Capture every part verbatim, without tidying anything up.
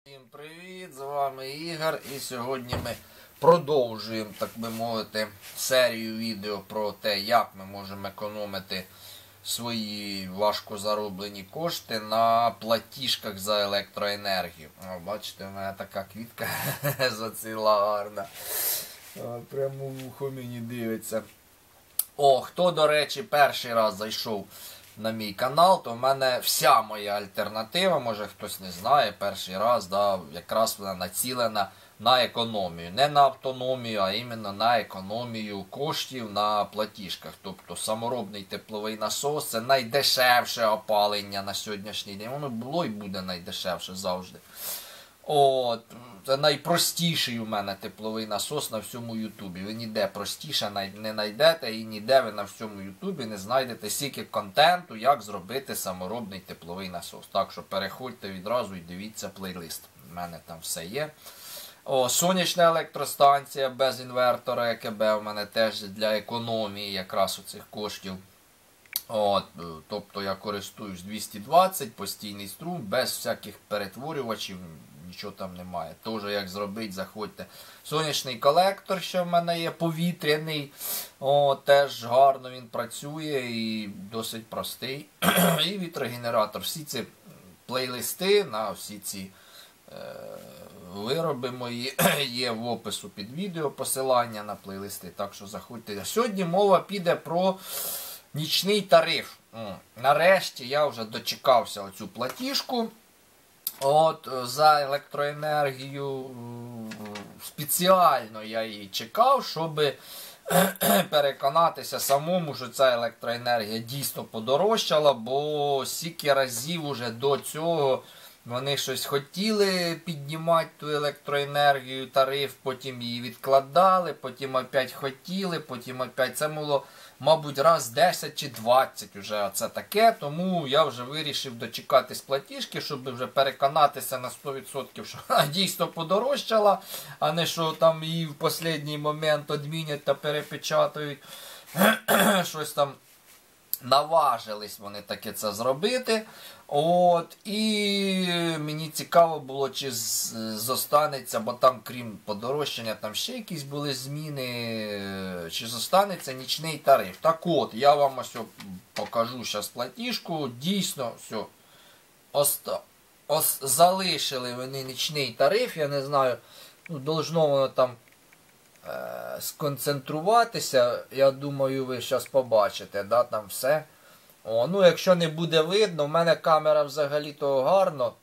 Всім привіт! З вами Ігор, і сьогодні ми продовжуємо, так би мовити, серію відео про те, як ми можемо економити свої важко зароблені кошти на платіжках за електроенергію. О, бачите, у мене така квітка зацвіла гарна. Прямо в ухо мені дивиться. О, хто, до речі, перший раз зайшов на мій канал, то в мене вся моя альтернатива, може хтось не знає, перший раз, да, якраз вона націлена на економію. Не на автономію, а іменно на економію коштів на платіжках. Тобто саморобний тепловий насос – це найдешевше опалення на сьогоднішній день. Воно було і буде найдешевше завжди. От, це найпростіший у мене тепловий насос на всьому Ютубі. Ви ніде простіше не знайдете і ніде ви на всьому Ютубі не знайдете стільки контенту, як зробити саморобний тепловий насос. Так що переходьте відразу і дивіться плейлист. У мене там все є. О, сонячна електростанція без інвертора ЕКБ у мене теж для економії якраз оцих коштів. От, тобто я користуюсь двісті двадцять, постійний струм, без всяких перетворювачів, нічого там немає. Тож, як зробити, заходьте. Сонячний колектор, що в мене є, повітряний, о, теж гарно він працює і досить простий. І вітрогенератор. Всі ці плейлисти на всі ці е, вироби мої є в опису під відео, посилання на плейлисти, так що заходьте. Сьогодні мова піде про нічний тариф. Нарешті я вже дочекався оцю платіжку. От, за електроенергію. Спеціально я її чекав, щоб переконатися самому, що ця електроенергія дійсно подорожчала, бо стільки разів уже до цього вони щось хотіли піднімати ту електроенергію, тариф, потім її відкладали, потім опять хотіли, потім опять. Це було, мабуть, раз десять чи двадцять вже це таке, тому я вже вирішив дочекатись платіжки, щоб вже переконатися на сто відсотків, що вона дійсно подорожчала, а не що там її в останній момент одмінять та перепечатають. Щось там наважились вони таке це зробити. От, і мені цікаво було, чи зостанеться, бо там, крім подорожчання, там ще якісь були зміни, чи зостанеться нічний тариф. Так от, я вам ось покажу зараз платіжку. Дійсно, все, оста... ос... залишили вони нічний тариф, я не знаю, ну, должно воно там е... сконцентруватися, я думаю, ви зараз побачите, да, там все. О, ну, якщо не буде видно, в мене камера взагалі-то гарно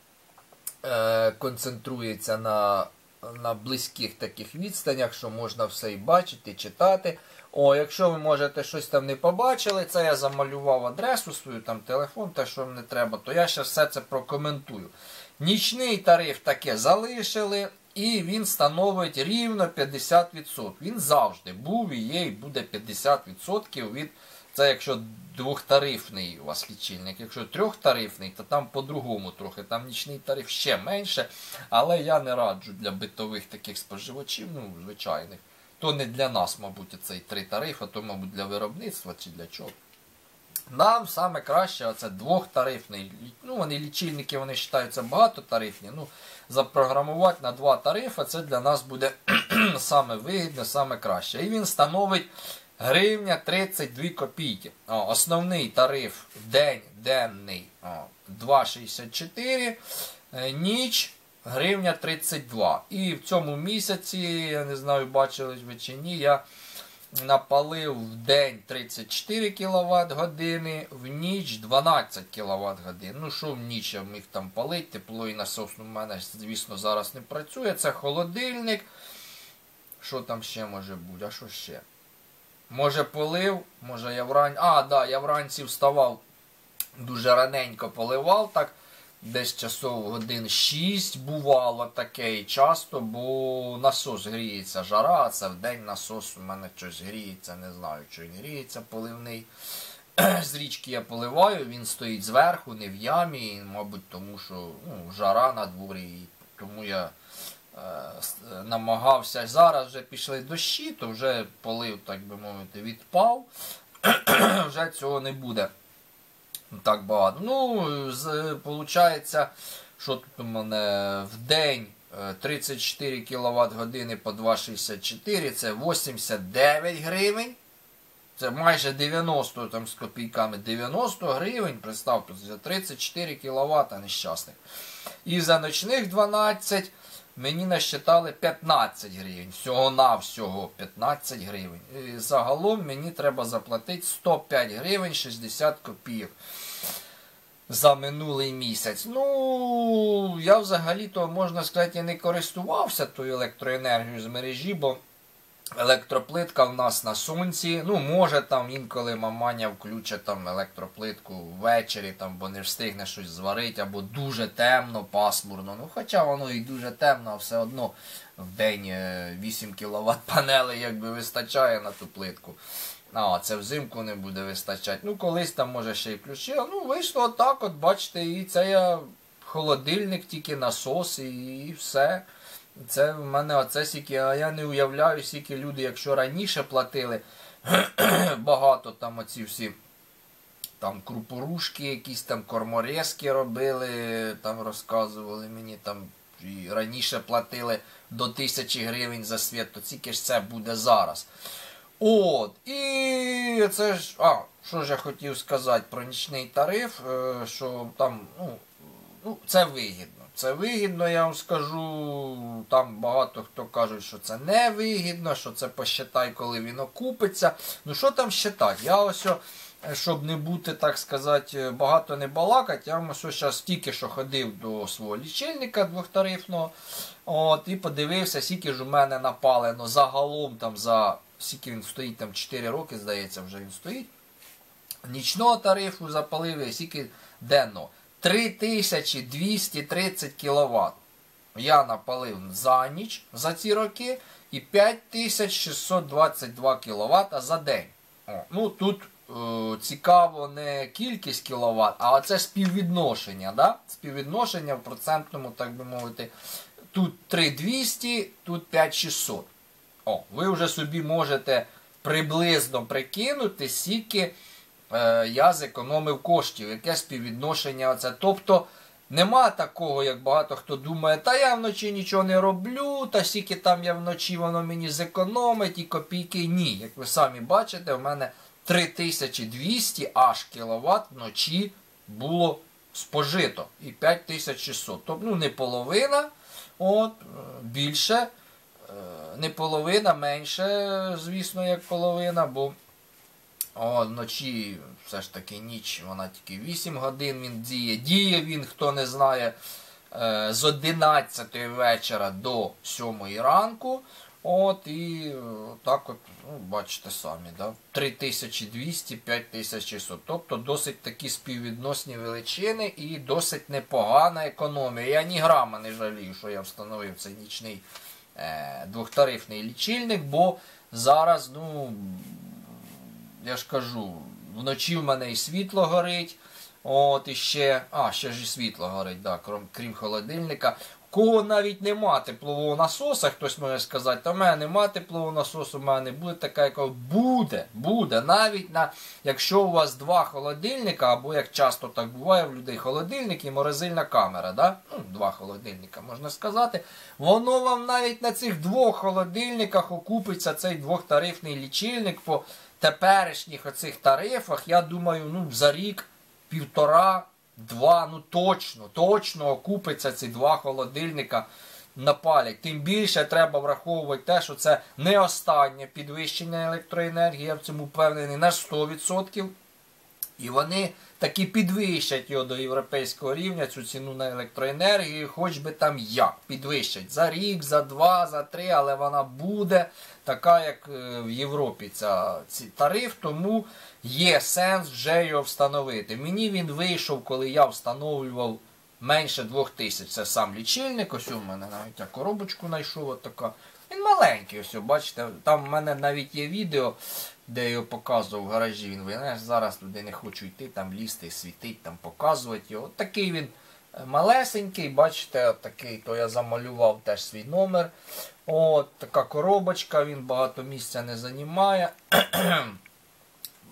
е, концентрується на, на близьких таких відстанях, що можна все і бачити, читати. О, якщо ви, можете, щось там не побачили, це я замалював адресу свою, там телефон, те, що вам не треба, то я ще все це прокоментую. Нічний тариф таке залишили, і він становить рівно п'ятдесят відсотків. Він завжди був і є, і буде п'ятдесят відсотків від... Це якщо двохтарифний у вас лічильник. Якщо трьохтарифний, то там по-другому трохи. Там нічний тариф ще менше. Але я не раджу для битових таких споживачів, ну, звичайних. То не для нас, мабуть, цей три тарифи, то, мабуть, для виробництва чи для чого. Нам саме краще оце двохтарифний. Ну, вони лічильники, вони вважаються багатотарифні. Ну, запрограмувати на два тарифи, це для нас буде саме вигідно, саме краще. І він становить гривня тридцять дві копійки. О, основний тариф день, денний два шістдесят чотири, ніч гривня тридцять два. І в цьому місяці, я не знаю, бачили ви чи ні, я напалив в день тридцять чотири кіловат години, в ніч дванадцять кіловат годин. Ну що в ніч я міг там палити, тепловий насос у мене, звісно, зараз не працює. Це холодильник. Що там ще може бути? А що ще? Може полив, може я вранці... А, да, я вранці вставав, дуже раненько поливав, так, десь часов годин шість бувало таке і часто, бо насос гріється, жара, а це в день насос у мене щось гріється, не знаю, що він гріється, поливний. З річки я поливаю, він стоїть зверху, не в ямі, мабуть, тому що ну, жара на дворі, тому я... намагався. Зараз вже пішли дощі, то вже полив, так би мовити, відпав. Вже цього не буде так багато. Ну, виходить, Що тут у мене в день? тридцять чотири кіловат години по два шістдесят чотири, це вісімдесят дев'ять гривень. Це майже дев'яносто там з копійками. дев'яносто гривень, представте, за тридцять чотири кіловата нещасних. І за ночних дванадцять мені насчитали п'ятнадцять гривень. Всього-навсього п'ятнадцять гривень. І загалом мені треба заплатити сто п'ять гривень шістдесят копійок. За минулий місяць. Ну, я взагалі-то, можна сказати, не користувався тою електроенергією з мережі, бо електроплитка в нас на сонці. Ну, може там інколи маманя включить там електроплитку ввечері, там, бо не встигне щось зварити, або дуже темно, пасмурно. Ну, хоча воно і дуже темно, а все одно в день вісім кіловат панелей якби вистачає на ту плитку. А, це взимку не буде вистачати. Ну, колись там, може, ще й включив. Ну, вийшло отак, от, бачите, і це я холодильник, тільки насос, і, і все. Це в мене оце сіки, а я не уявляю, скільки люди, якщо раніше платили багато там оці всі там крупорушки, якісь там корморезки робили, там розказували мені, там і раніше платили до тисячі гривень за світ, то тільки ж це буде зараз. От, і це ж, а, що ж я хотів сказати про нічний тариф, що там, ну, ну, це вигідно. Це вигідно, я вам скажу, там багато хто кажуть, що це не вигідно, що це посчитай, коли він окупиться. Ну, що там считати? Я ось, щоб не бути, так сказати, багато не балакати, я вам ось зараз тільки що ходив до свого лічильника двохтарифного, от, і подивився, скільки ж у мене напалено загалом там за... Скільки він стоїть, там чотири роки, здається, вже він стоїть. Нічного тарифу запалив, скільки денного. три тисячі двісті тридцять кіловат я напалив за ніч, за ці роки, і п'ять тисяч шістсот двадцять два кіловата за день. О, ну, тут е, цікаво не кількість кіловат, а оце співвідношення, да? Співвідношення в процентному, так би мовити, тут три тисячі двісті, тут п'ять тисяч шістсот. О, ви вже собі можете приблизно прикинути, скільки е, я зекономив коштів, яке співвідношення оце. Тобто, нема такого, як багато хто думає, та я вночі нічого не роблю, та скільки там я вночі, воно мені зекономить, і копійки. Ні, як ви самі бачите, у мене три тисячі двісті аж кіловат вночі було спожито. І п'ять тисяч шістсот. Тобто, ну, не половина, от, більше. Не половина, менше, звісно, як половина, бо о, вночі все ж таки ніч, вона тільки вісім годин він діє. Діє він, хто не знає, з одинадцятої вечора до сьомої ранку. От, і так от, ну, бачите самі, да? три тисячі двісті, п'ять тисяч шістсот. Тобто досить такі співвідносні величини і досить непогана економія. Я ні грама не жалію, що я встановив цей нічний двохтарифний лічильник, бо зараз, ну, я ж кажу, вночі в мене і світло горить, от, і ще, а, ще ж і світло горить, да, крім, крім холодильника. У кого навіть нема теплового насоса, хтось може сказати, та в мене нема теплового насосу, в мене буде така, яка буде, буде, навіть на, якщо у вас два холодильника, або як часто так буває в людей, холодильник і морозильна камера, да? Ну, два холодильника, можна сказати, воно вам навіть на цих двох холодильниках окупиться цей двохтарифний лічильник по теперішніх оцих тарифах, я думаю, ну, за рік, півтора, два, ну точно, точно окупиться ці два холодильника напалять. Тим більше треба враховувати те, що це не останнє підвищення електроенергії, я в цьому впевнений на сто відсотків. І вони таки підвищать його до європейського рівня, цю ціну на електроенергію, хоч би там як. Підвищать за рік, за два, за три, але вона буде така, як в Європі ця, цей тариф, тому є сенс вже його встановити. Мені він вийшов, коли я встановлював менше двох тисяч. Це сам лічильник, ось у мене навіть я коробочку знайшов, от така. Він маленький, ось, бачите, там в мене навіть є відео, де я його показував в гаражі. Він винес, зараз туди не хочу йти, там лізти, світить, там показувати його. От такий він малесенький, бачите, от такий, то я замалював теж свій номер. От така коробочка, він багато місця не займає.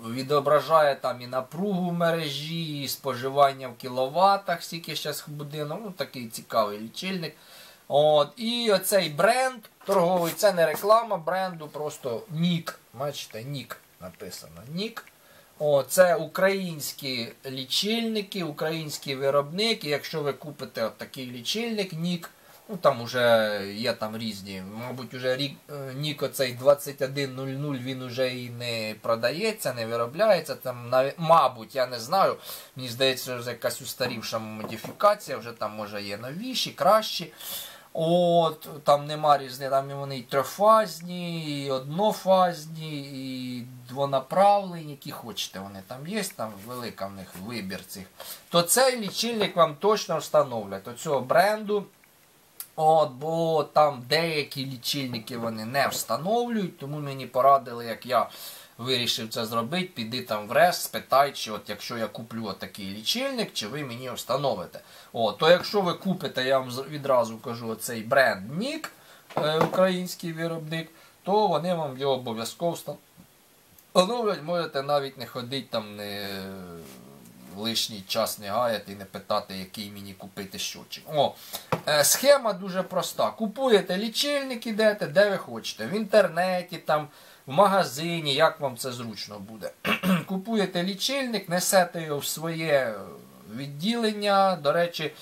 відображає там і напругу в мережі, і споживання в кіловатах, скільки зараз будинок, ну такий цікавий лічильник. От, і оцей бренд торговий, це не реклама бренду, просто нік. Бачите, нік написано. Нік. О, це українські лічильники, український виробник. І якщо ви купите от такий лічильник, нік, ну там вже є там різні, мабуть, вже рік, нік оцей двадцять один нуль нуль, він вже і не продається, не виробляється. Там, навіть, мабуть, я не знаю, мені здається, вже якась устарівша модифікація, вже там може є новіші, кращі. От, там нема різниці, там вони і трьохфазні, і однофазні, і двонаправлені, які хочете вони там є, там велика в них вибір цих. То цей лічильник вам точно встановлять, оцього бренду. От, бо там деякі лічильники вони не встановлюють, тому мені порадили, як я вирішив це зробити, піди там в РЕС, спитай, чи от якщо я куплю отакий лічильник, чи ви мені встановите. О, то якщо ви купите, я вам відразу кажу, оцей бренд нік, е, український виробник, то вони вам його обов'язково встановлять, можете навіть не ходити там, не лишній час не гаяти і не питати, який мені купити щотчик. О, е, схема дуже проста. Купуєте лічильник, ідете, де ви хочете, в інтернеті, там, в магазині, як вам це зручно буде. Купуєте лічильник, несете його в своє відділення. До речі,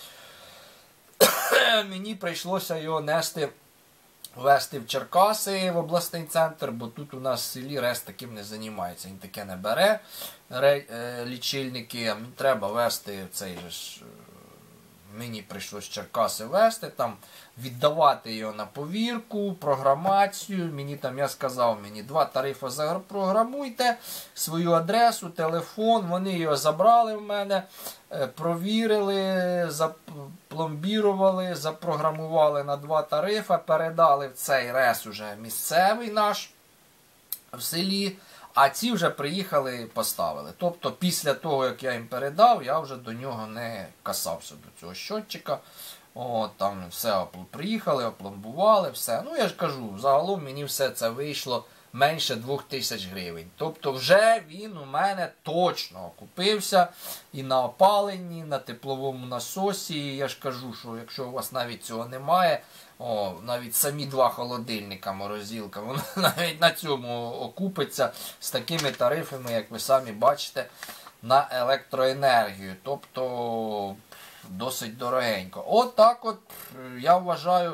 мені прийшлося його нести, вести в Черкаси, в обласний центр, бо тут у нас в селі РЕС таким не займається. Він таке не бере лічильники, а мені треба вести цей же ж. Мені прийшлось Черкаси вести, там, віддавати його на повірку, програмацію. Мені там, я сказав, мені два тарифи запрограмуйте, свою адресу, телефон. Вони його забрали в мене, провірили, запломбірували, запрограмували на два тарифи, передали в цей РЕС уже місцевий наш в селі. А ці вже приїхали і поставили. Тобто після того, як я їм передав, я вже до нього не касався, до цього щотчика. О, там все приїхали, опломбували, все. Ну я ж кажу, загалом мені все це вийшло менше двох тисяч гривень. Тобто вже він у мене точно окупився і на опаленні, на тепловому насосі. Я ж кажу, що якщо у вас навіть цього немає, о, навіть самі два холодильника, морозилка, воно навіть на цьому окупиться з такими тарифами, як ви самі бачите, на електроенергію. Тобто досить дорогенько. От так от, я вважаю,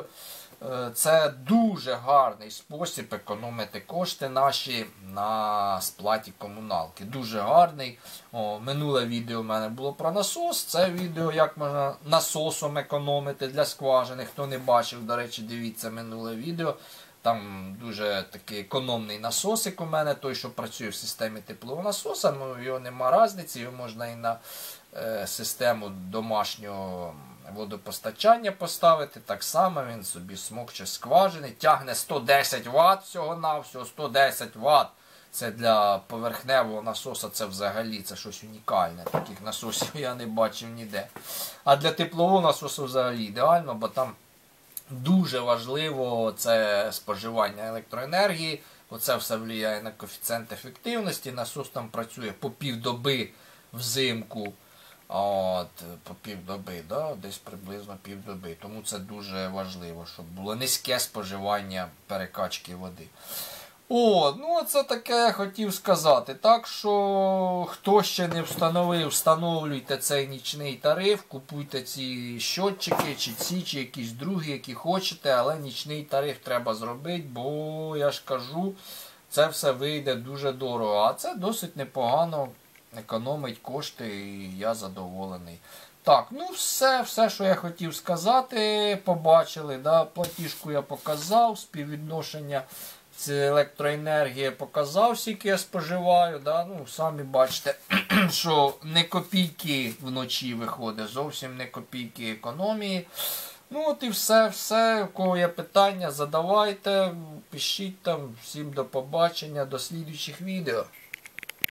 це дуже гарний спосіб економити кошти наші на сплаті комуналки. Дуже гарний. О, минуле відео в мене було про насос. Це відео, як можна насосом економити для скважини. Хто не бачив, до речі, дивіться минуле відео. Там дуже такий економний насосик у мене, той, що працює в системі теплового насоса. Ну, його нема різниці, його можна і на е, систему домашнього водопостачання поставити. Так само він собі смокче скважини, тягне сто десять ватт всього-навсього, сто десять ватт. Це для поверхневого насоса, це взагалі це щось унікальне. Таких насосів я не бачив ніде. А для теплового насосу взагалі ідеально, бо там дуже важливо це споживання електроенергії. Оце все впливає на коефіцієнт ефективності. Насос там працює по півдоби взимку. От, по півдоби, да? Десь приблизно півдоби. Тому це дуже важливо, щоб було низьке споживання перекачки води. О, ну це таке я хотів сказати. Так що, хто ще не встановив, встановлюйте цей нічний тариф, купуйте ці щотчики, чи ці, чи якісь другі, які хочете, але нічний тариф треба зробити, бо, я ж кажу, це все вийде дуже дорого. А це досить непогано економить кошти, і я задоволений. Так, ну все, все, що я хотів сказати, побачили, да, платіжку я показав, співвідношення електроенергії показав, скільки я споживаю, да, ну, самі бачите, що не копійки вночі виходить, зовсім не копійки економії. Ну от і все, все, у кого є питання, задавайте, пишіть там, всім до побачення, до слідуючих відео.